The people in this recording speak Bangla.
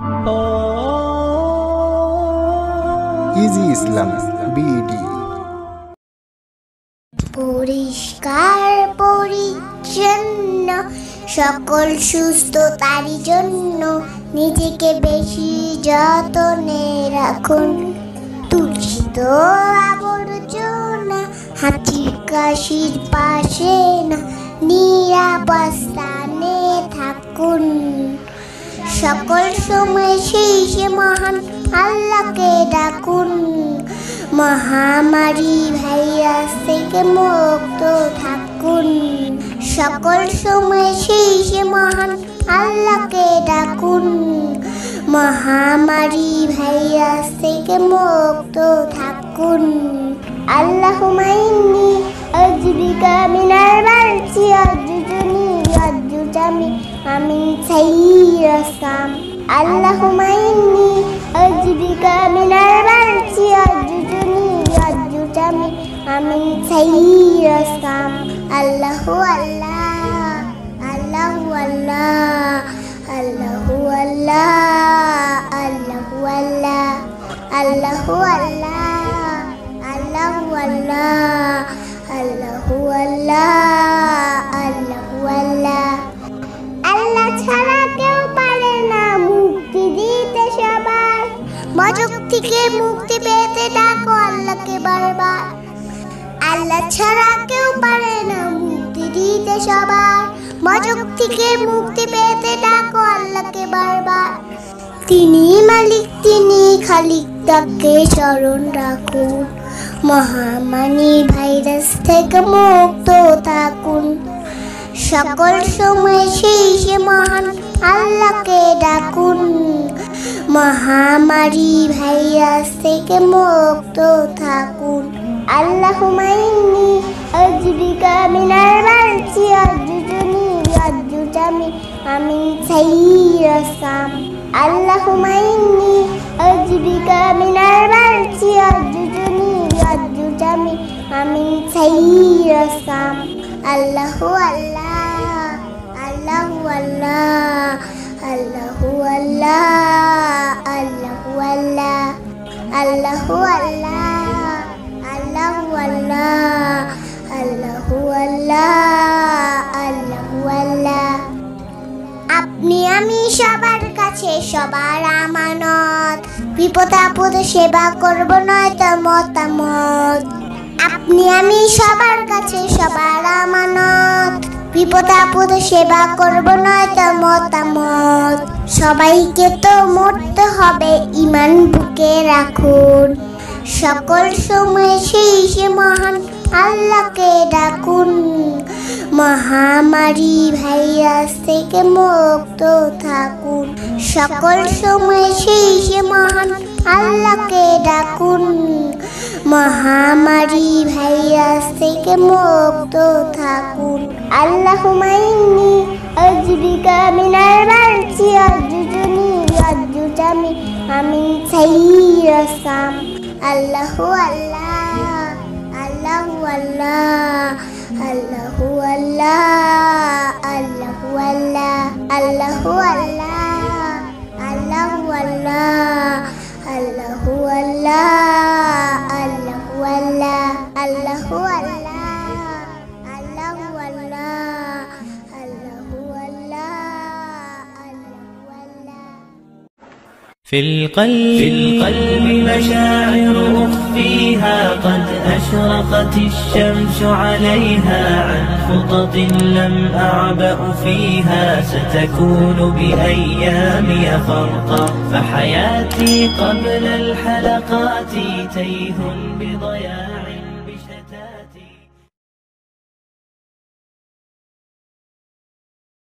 ইজি ইসলাম বিডি। পরিষ্কার পরিচ্ছন্ন সকল সুস্থতারই জন্য নিজেকে বেশি যত্নে রাখুন। দূষিত আবর্জনা হাঁচির কাশির পাশে না, নিরাপদ স্থানে থাকুন। সকল সময় সেই মহান আল্লাহকে ডাকুন। মহামারী ভাইরাস থেকে মুক্ত থাকুন। সকল সময় সেই মহান আল্লাহকে ডাকুন। মহামারী ভাইরাস থেকে মুক্ত থাকুন। আল্লাহুম্মা ইন্নী আউযুবিকা মিনাল বারসি ওয়াজ-জুজনি ওয়াজ-জুজামি আমিন সাইয়্যিরাসাম। আল্লাহুম্মা ইন্নী আউযুবিকা মিনাল বারসি ওয়াজ-জুজনি ওয়াজ-জুজামি আমিন সাইয়্যিরাসাম। আল্লাহু আল্লাহ, আল্লাহু আল্লাহ, আল্লাহু আল্লাহ, আল্লাহু আল্লাহ, আল্লাহু আল্লাহ, আল্লাহু আল্লাহ, আল্লাহু আল্লাহ, আল্লাহু আল্লাহ। আল্লাহ ছাড়া কেউ পারে না মুক্তি দিতে সবার। মজক থেকে মুক্তি পেতে ডাকো আল্লাহকে বারবার। আল্লাহ ছাড়া কেউ পারে না মুক্তি দিতে সবার। মজক থেকে মুক্তি পেতে ডাকো আল্লাহকে বারবার। তিনি মালিক, তিনি খালিক, তাকে স্মরণ রাখুন। মহামারী ভাইরাস থেকে মুক্ত থাকুন। সকল সময় সেই মহান আল্লাহকে ডাকুন। মহামারী ভাইরাস থেকে মুক্ত থাকুন। আল্লাহুম্মা ইন্নী আউযুবিকা মিনাল বারসি ওয়াজ-জুজনি ওয়াজ-জুজামি আমিন সাইয়্যিরাসাম। আল্লাহুম্মা ইন্নী আউযুবিকা মিনাল বারসি ওয়াজ-জুজনি ওয়াজ-জুজামি আমিন সাইয়্যিরাসাম। আল্লাহু আল্লাহ, আল্লাহু আল্লাহ, আল্লাহু আল্লাহ, আল্লাহু আল্লাহ, আল্লাহু আল্লাহ, আল্লাহু আল্লাহ, আল্লাহু আল্লাহ, আল্লাহু আল্লাহ। আপনি আমি সবার কাছে সবার আমানত। বিপদ আপদে সেবা করব নয়তো মতামত। আপনি আমি সবার কাছে সবার আমানত। বিপদ আপদে সেবা করব নয়তো মতামত। সবাইকে তো মরতে হবে, ঈমান বুকে রাখুন। সকল সময় সেই মহান আল্লাহকে ডাকুন। মহামারী ভাইরাস থেকে মুক্ত থাকুন। সকল সময় সেই মহান আল্লাহকে ডাকুন। মহামারী ভাইরাস থেকে মুক্ত থাকুন। আল্লাহুম্মা ইন্নী আউযুবিকা মিনাল বারসি ওয়াজ-জুজনি ওয়াজ-জুজামি আমিন সাইয়্যিরাসাম। আল্লাহু আল্লাহ, আল্লাহু আল্লাহ, আল্লাহু আল্লাহ, আল্লাহু আল্লাহ, আল্লাহু আল্লাহ, আল্লাহু আল্লাহ, আল্লাহু আল্লাহ, আল্লাহু আল্লাহ, আল্লাহু আল্লাহ, আল্লাহু আল্লাহ, আল্লাহু আল্লাহ, আল্লাহু আল্লাহ। في القلب مشاعر أخفيها قد أشرقت الشمس عليها عن خطط لم أعبأ فيها ستكون بأيامي فرقا فحياتي قبل الحلقات تيه بضياع